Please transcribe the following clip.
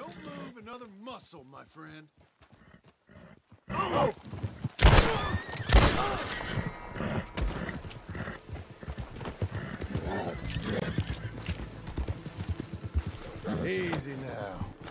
Don't move another muscle, my friend. Easy now.